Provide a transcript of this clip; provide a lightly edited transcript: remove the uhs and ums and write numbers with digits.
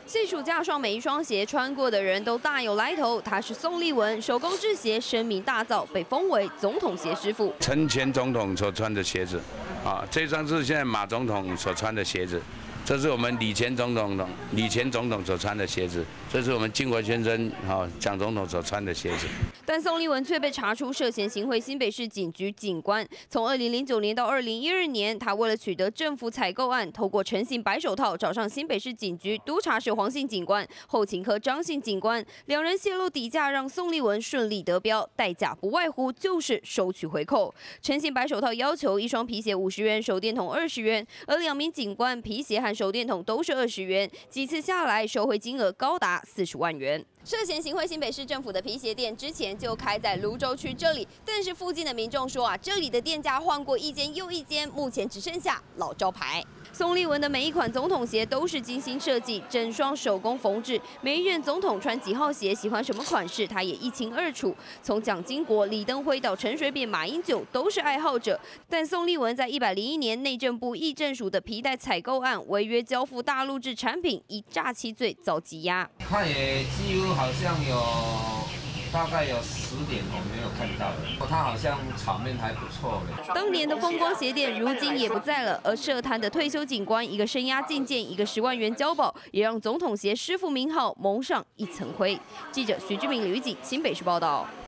细数架上每一双鞋穿过的人都大有来头。他是宋立文，手工制鞋声名大噪，被封为总统鞋师傅。 前总统所穿的鞋子，这双是现在马总统所穿的鞋子。 这是我们李前总统所穿的鞋子，这是我们靖国先生蒋总统所穿的鞋子。 但宋立文却被查出涉嫌行贿新北市警局警官。从2009年到2012年，他为了取得政府采购案，透过成型白手套找上新北市警局督察室黄姓警官、后勤科张姓警官，两人泄露底价，让宋立文顺利得标，代价不外乎就是收取回扣。成型白手套要求一双皮鞋50元，手电筒20元，而2名警官皮鞋和手电筒都是20元，几次下来收回金额高达40万元。涉嫌行贿新北市政府的皮鞋店之前就开在芦洲区这里，但是附近的民众说这里的店家换过一间又一间，目前只剩下老招牌。宋立文的每一款总统鞋都是精心设计，整双手工缝制，每一任总统穿几号鞋、喜欢什么款式，他也一清二楚。从蒋经国、李登辉到陈水扁、马英九都是爱好者，但宋立文在101年内政部议政署的皮带采购案违约交付大陆制产品，以诈欺罪遭羁押。 他也几乎好像大概有10点我没有看到的，他好像场面还不错的。 当年的风光鞋店如今也不在了，而涉贪的退休警官，一个生涯禁见，一个10万元交保，也让总统鞋师傅名号蒙上一层灰。记者徐志明、李玉锦新北市报道。